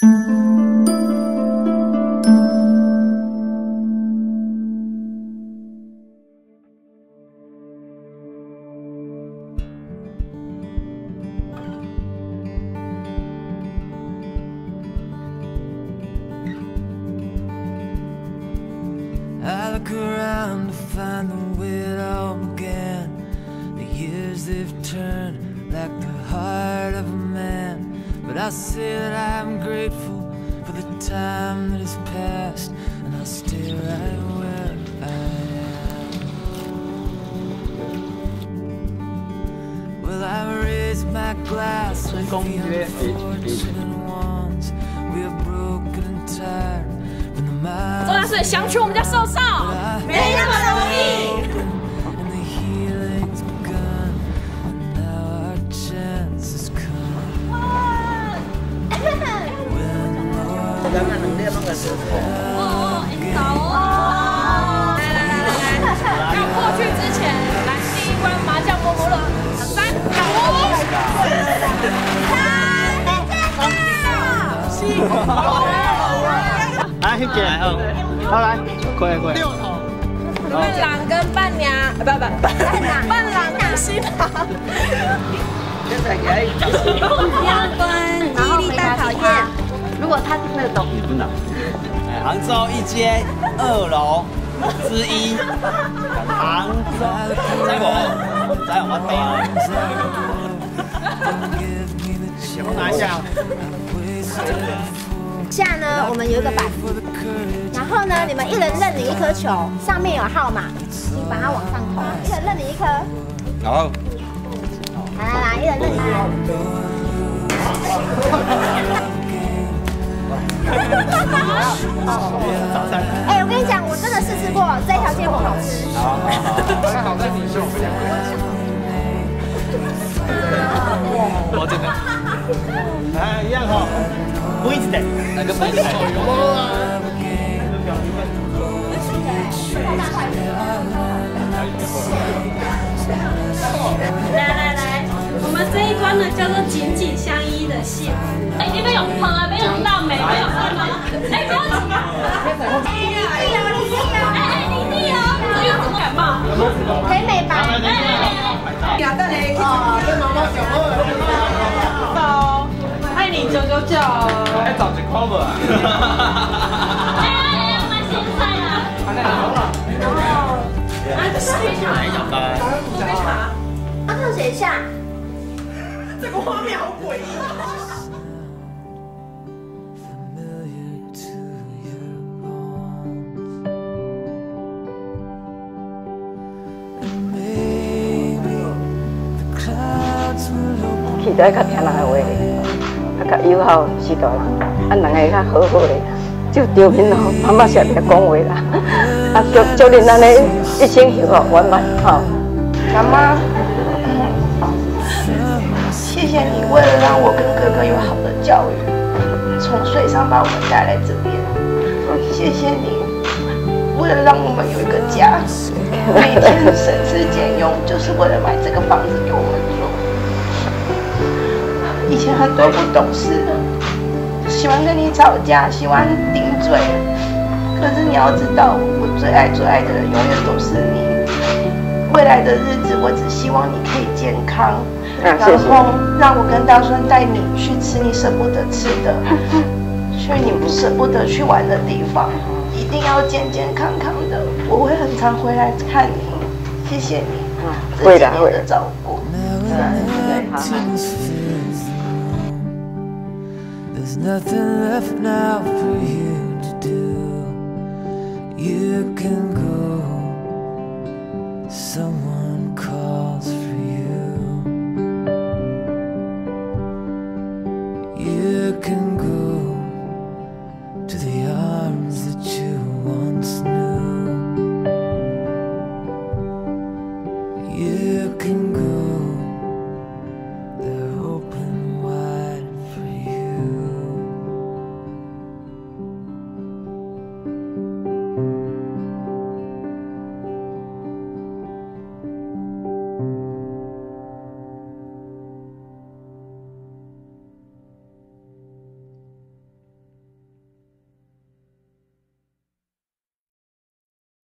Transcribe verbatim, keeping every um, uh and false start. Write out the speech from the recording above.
I look around to find the way it all began. The years they've turned like the heart of a man. But I say that I'm grateful for the time that has passed, and I'll stay right where I am. Well, I raise my glass with the unfortunate ones. We are broken and tired. 重要是想娶我们家少少，没那么容易。哦，引导哦！来来来来来，要过去之前，来第一关麻将摸摸乐，三九四来，去捡，好来，快快。六头。 伴郎跟伴娘，不不，伴郎伴郎跟新郎。第二关，毅力大考验。如果他那个懂， 也不难。哎，杭州一街二楼之一，杭州。在我，在我背啊。我拿一下。 下呢，我们有一个板子，然后呢，你们一人认领一颗球，上面有号码，请把它往上投，一人认领一颗。 好。 来来来，一人认领一颗。哎，我跟你讲，我真的试吃过，这条芥末好吃。 好，那好在你是我们两个。 我真的。哎，一样哈。不一直得，那个不一直得。 来来来，我们这一关呢叫做紧紧相依的幸福。哎，你们有碰啊？没有到没？没有碰吗？哎，不要紧。哎哎，你弟哦，这个怎么感冒？ 可以美白。 哎哎哎， 亚当雷，哦，跟毛毛小猫。 好，爱你九九九。 哎，找只 cover 啊。 哎哎哎，我们现在啦。然后，啊，这是非常。 来一小包。 非常。 帮我写一下。 这个画面好诡异。 期待较听人的话，啊，较友好是大人，啊，人会较好好的，就对面咯，妈妈常常讲话啦，啊，祝祝恁安尼一生幸福圆满，吼。 妈妈，谢谢你为了让我跟哥哥有好的教育，从水上把我们带来这边，谢谢你，为了让我们有一个家，每天省吃俭用，就是为了买这个房子给我们住。以前很多不懂事，喜欢跟你吵架，喜欢顶嘴。可是你要知道，我最爱最爱的人永远都是你。未来的日子，我只希望你可以健康，然后让我跟大孙带你去吃你舍不得吃的，去你不舍不得去玩的地方，一定要健健康康的。我会很常回来看你，谢谢你这几年的照顾。对，好。 There's nothing left now for you to do. You can go